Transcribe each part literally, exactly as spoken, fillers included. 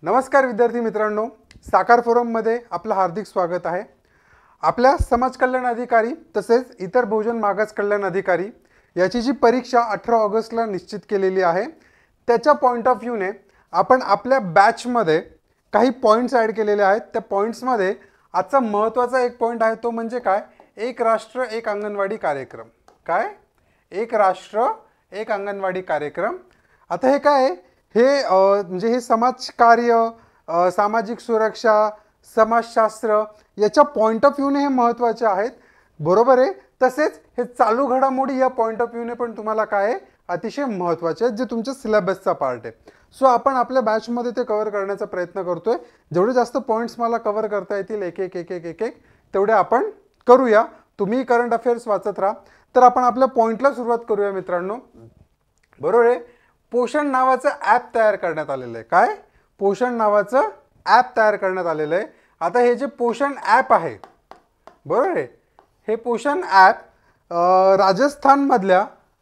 नमस्कार विद्यार्थी मित्रांनो, साकार फोरममध्ये आपलं हार्दिक स्वागत आहे। आपल्या समाज कल्याण अधिकारी तसेच इतर बहुजन मागास कल्याण अधिकारी याची जी परीक्षा अठरा ऑगस्टला निश्चित केलेली आहे, त्याच्या पॉइंट ऑफ व्ह्यूने आपण आपल्या बॅचमध्ये काही पॉइंट्स ॲड केलेले आहेत। त्या पॉइंट्समध्ये आजचा महत्त्वाचा एक पॉइंट आहे, तो म्हणजे काय, एक राष्ट्र एक अंगणवाडी कार्यक्रम। काय, एक राष्ट्र एक अंगणवाडी कार्यक्रम। आता हे काय, हे म्हणजे हे समाजकार्य, सामाजिक सुरक्षा, समाजशास्त्र याच्या पॉइंट ऑफ व्ह्यूने हे महत्त्वाचे आहेत, बरोबर आहे। तसेच हे चालू घडामोडी या पॉइंट ऑफ व्ह्यूने पण तुम्हाला काय आहे, अतिशय महत्त्वाचे आहेत, जे तुमच्या सिलेबसचा पार्ट आहे। सो आपण आपल्या बॅचमध्ये ते कव्हर करण्याचा प्रयत्न करतोय। जेवढे जास्त पॉइंट्स मला कव्हर करता येतील एक एक एक एक एक एक तेवढे आपण करूया। तुम्ही करंट अफेअर्स वाचत राहा। तर आपण आपल्या पॉइंटला सुरुवात करूया मित्रांनो, बरोबर आहे। पोषण नावाचं ॲप तयार करण्यात आलेलं आहे। काय, पोषण नावाचं ॲप तयार करण्यात आलेलं आहे। आता हे जे पोषण ॲप आहे, बरोबर आहे, हे पोषण ॲप राजस्थानमधल्या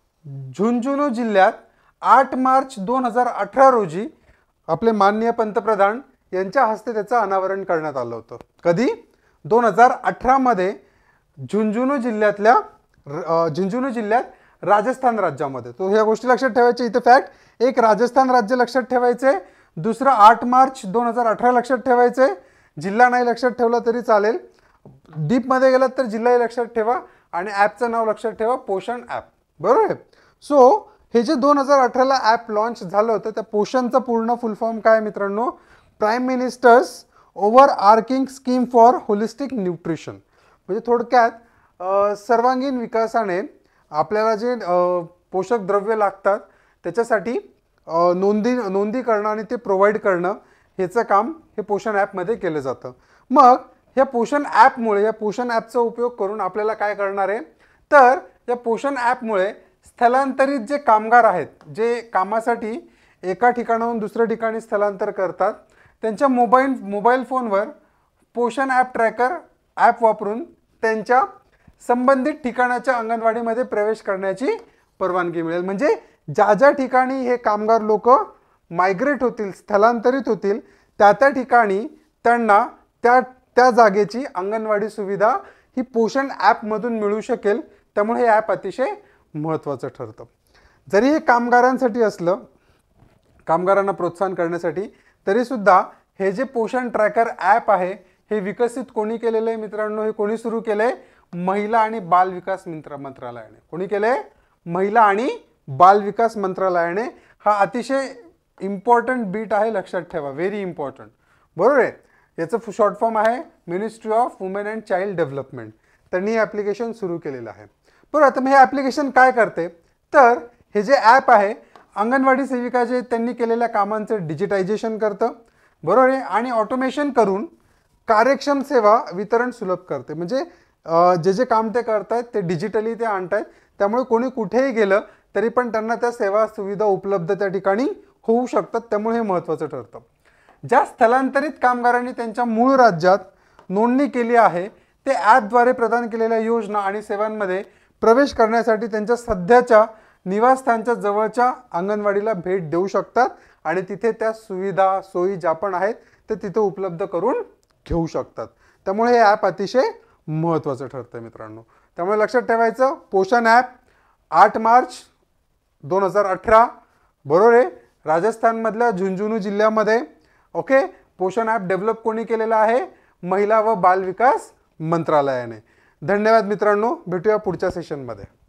झुंझुनू जिल्ह्यात आठ मार्च दोन हजार अठरा रोजी आपले माननीय पंतप्रधान यांच्या हस्ते त्याचं अनावरण करण्यात आलं होतं। कधी, दोन हजार अठरा मध्ये झुंझुनू जिल्ह्यातल्या झुंझुनू जिल्ह्यात राजस्थान राज्यामध्ये। तो ह्या गोष्टी लक्षात ठेवायच्या इथे फॅक्ट, एक राजस्थान राज्य लक्षात ठेवायचे, दुसरं आठ मार्च दोन हजार अठरा लक्षात ठेवायचे। जिल्हा नाही लक्षात ठेवला तरी चालेल, डीपमध्ये गेलात तर जिल्हाही लक्षात ठेवा आणि ॲपचं नाव लक्षात ठेवा, पोषण ॲप, बरोबर आहे। सो हे जे दोन हजार अठराला ॲप लॉन्च झालं होतं, त्या पोषणचं पूर्ण फुल फॉर्म काय मित्रांनो, prime ministers overarching scheme for holistic nutrition. म्हणजे थोडक्यात सर्वांगीण विकासाने आपल्याला जे पोषक द्रव्य लागतात त्याच्यासाठी नोंदी नोंदी करणं आणि ते प्रोव्हाइड करणं, ह्याचं काम हे पोषण ॲपमध्ये केलं जातं। मग या पोषण ॲपमुळे, या पोषण ॲपचा उपयोग करून आपल्याला काय करणार आहे, तर या पोषण ॲपमुळे स्थलांतरित जे कामगार आहेत, जे कामासाठी एका ठिकाणाहून दुसऱ्या ठिकाणी स्थलांतर करतात, त्यांच्या मोबाईल मोबाईल फोनवर पोषण ॲप ट्रॅकर ॲप वापरून त्यांच्या संबंधित ठिकाणाच्या अंगणवाडीमध्ये प्रवेश करण्याची परवानगी मिळेल। म्हणजे ज्या ज्या ठिकाणी हे कामगार लोक मायग्रेट होतील, स्थलांतरित होतील, त्या त्या ठिकाणी त्यांना त्या त्या जागेची अंगणवाडी सुविधा ही पोषण ॲपमधून मिळू शकेल। त्यामुळे हे ॲप अतिशय महत्त्वाचं ठरतं। जरी हे कामगारांसाठी असलं, कामगारांना प्रोत्साहन करण्यासाठी, तरीसुद्धा हे जे पोषण ट्रॅकर ॲप आहे हे विकसित कोणी केलेलं आहे मित्रांनो, हे कोणी सुरू केलं आहे, महिला आणि बाल विकास मंत्र मंत्रालयाने। कोणी केलं आहे, महिला आणि बाल विकास मंत्रालयाने। हा अतिशय इम्पॉर्टंट बीट आहे, लक्षात ठेवा, व्हेरी इम्पॉर्टंट, बरोबर आहे। याचं शॉर्ट फॉर्म आहे ministry of women and child development. त्यांनी हे ॲप्लिकेशन सुरू केलेलं आहे, बरोबर। आता हे ॲप्लिकेशन काय करते, तर हे जे ॲप आहे अंगणवाडी सेविका जे त्यांनी केलेल्या कामांचं डिजिटायझेशन करतं, बरोबर आहे, आणि ऑटोमेशन करून कार्यक्षम सेवा वितरण सुलभ करते। म्हणजे जे जे काम ते करतायत ते डिजिटली ते आणतायत, त्यामुळे कोणी कुठेही गेलं तरी पण त्यांना त्या सेवा सुविधा उपलब्ध त्या ठिकाणी होऊ शकतात। त्यामुळे हे महत्त्वाचं ठरतं। ज्या स्थलांतरित कामगारांनी त्यांच्या मूळ राज्यात नोंदणी केली आहे, ते ॲपद्वारे प्रदान केलेल्या योजना आणि सेवांमध्ये प्रवेश करण्यासाठी त्यांच्या सध्याच्या निवासस्थानाच्या जवळच्या अंगणवाडीला भेट देऊ शकतात आणि तिथे त्या सुविधा सोयी ज्या पण आहेत ते तिथे उपलब्ध करून घेऊ शकतात। त्यामुळे हे ॲप अतिशय महत्त्वाचं ठरतं मित्रांनो। त्यामुळे लक्षात ठेवायचं, पोषण ॲप आठ मार्च दोन हजार अठरा, बरोबर आहे, राजस्थानमधल्या झुंझुनू जिल्ह्यामध्ये। ओके, पोषण ॲप डेव्हलप कोणी केलेलं आहे, महिला व बाल विकास मंत्रालयाने। धन्यवाद मित्रांनो, भेटूया पुढच्या सेशनमध्ये।